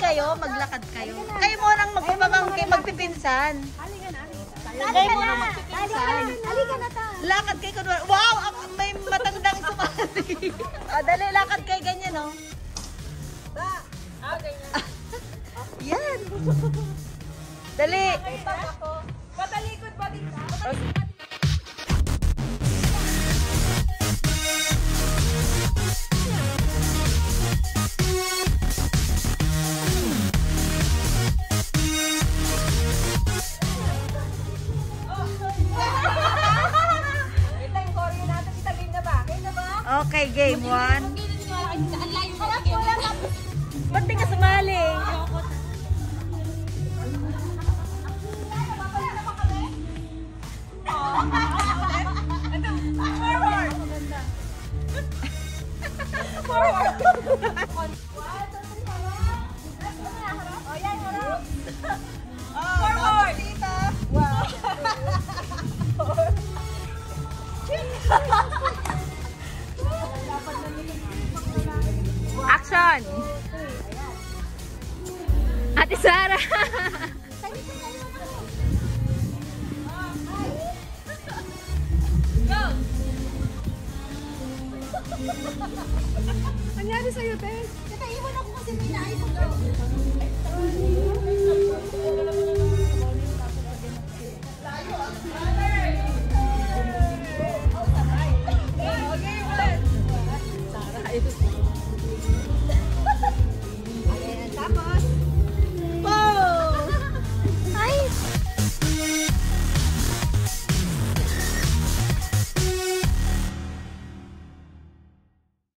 kayo, maglakad kayo. Kayo mo nang magpipinsan. Kayo mo nang magpipinsan. Lakad kayo kunwari. Wow! May matandang sumali. O, dali, lakad kayo ganyan, o. Yan. Dali. Patalikod ba dito? Okay, game 1. Ba't di ka sumali? Action! Ate Sarah! Go! Anyari sa'yo, Tess? Kata iwan ako kasi may naisip ko. Okay, ulit. Sarah, ito.